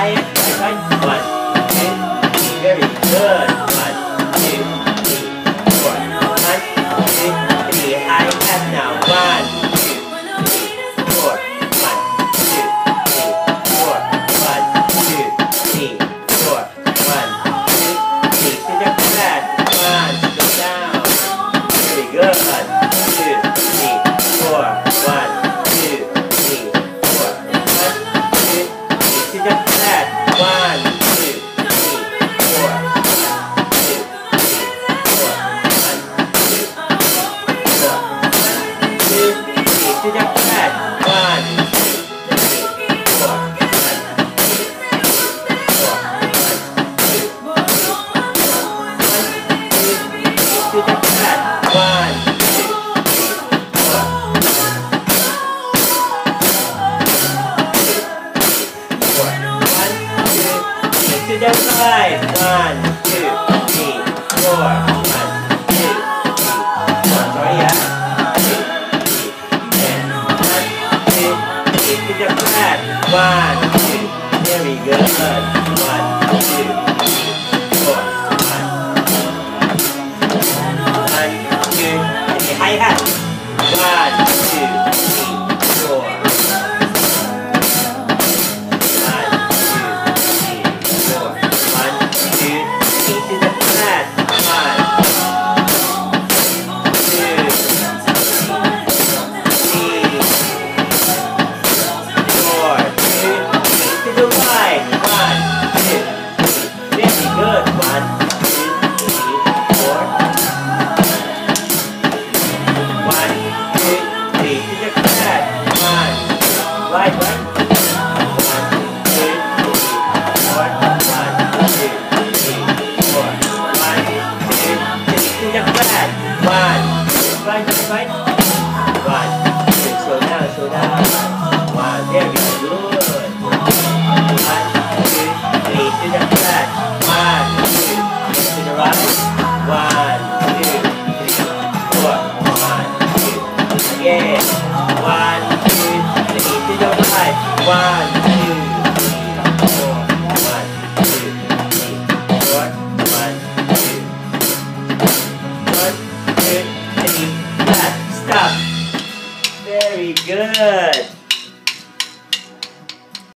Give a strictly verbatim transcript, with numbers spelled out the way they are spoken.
higher, right, right. One, two, three, very good. One, two, three, four. One, two, three, high half now. One, two, three, four. One, two, three, four. One, two, three, four. One, two, three, to the flat. One, go down. Very good. Two, three, four. One, two, three, four. One, two, three, to the flat. One, two, three, four. One, two, three, four. One, two, four. One, two, three, to the flat. One, two, three, four. One, two, three, four. One, two, One, two, three, to the flat. One, two, three, four. Four. One, two, three, to the right. One, two, three, four. One, two, three, four. Sorry, yeah. Two, three, ten. One, two, three, to the flat. One, two, very good. One, two, three, four. One, One, two, three, high hat. One, two, three, four. One, two, three, four. One, two, three, to the flat. One, two, three, four. Two, three, to the right. One, two, three. Very good. One, two, three, four. One, two, three, to the flat. One, right, right. One, two, three, four. One, two, three, four. One, two, three, to the flat. One, right, right, right. One, two, slow down, slow down.